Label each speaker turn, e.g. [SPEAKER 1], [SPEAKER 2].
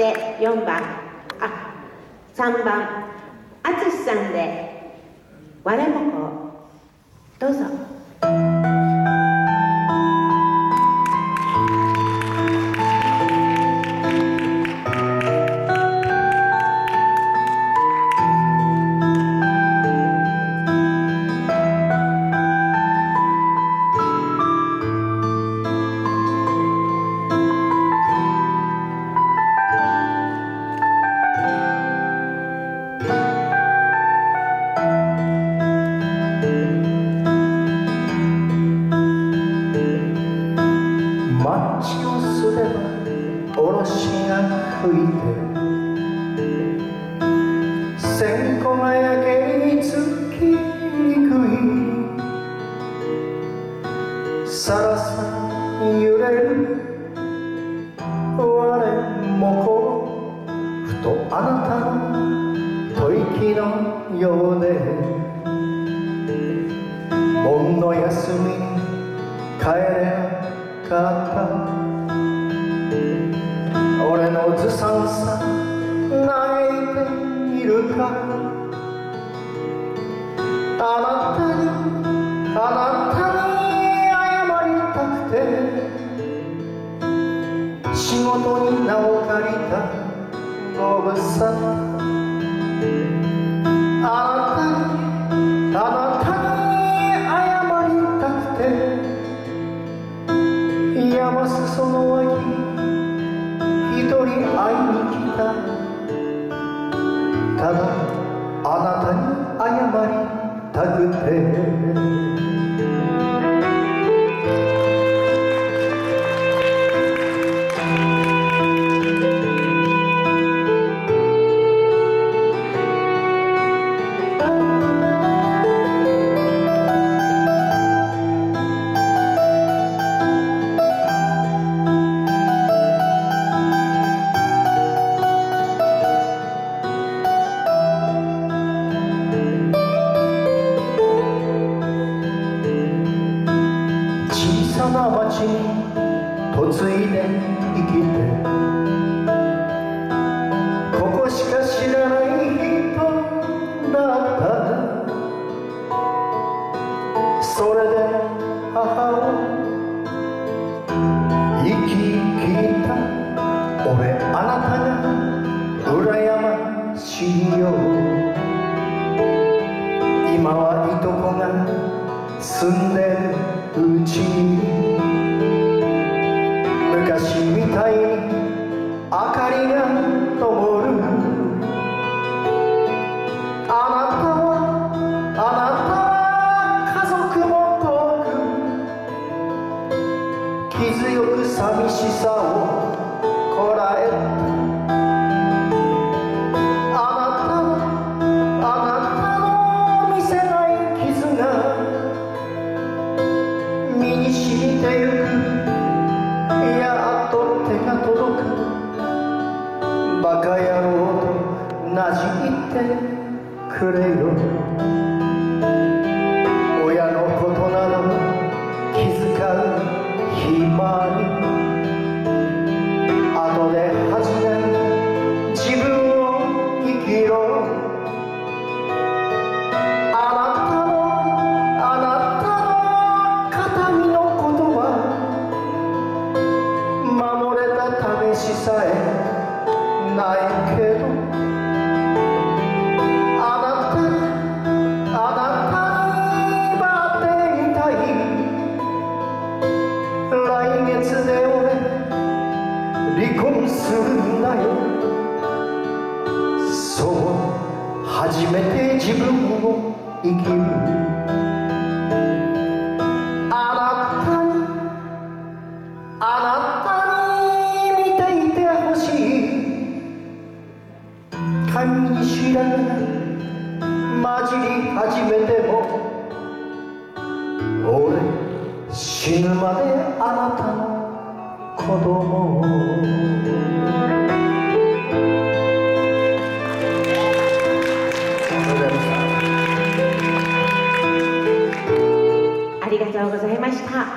[SPEAKER 1] して3番淳さんで「われもこ」どうぞ。
[SPEAKER 2] マッチをすればおろしが吹いて線香が焼けにつきにくいさらさ揺れる我もこふとあなたの吐息のようで盆の休みに帰れなかった俺のずさんさ泣いているかあなたに謝りたくて仕事に名を借りたご無沙汰あなたに謝りたくて山裾の脇一人会いに来たただあなたに謝りたくて小さな町に嫁いで生きてここしか知らない人だったそれで母を生き切った俺あなたが羨ましいよ今はいとこが住んでるうちに昔みたいに明かりが灯るあなたは家族も遠く気強く寂しさをこらえたあなたの見せない傷が身に染みてゆくやっと手が届くバカ野郎となじってくれよ親のことなど気遣う暇に後で恥じない自分を生きろしさえないけどあなたに待っていたい来月で俺離婚するんだよそう初めて自分を生きるあなた髪に白髪が混じり始めても俺死ぬまであなたの子供
[SPEAKER 1] ありがとうございました。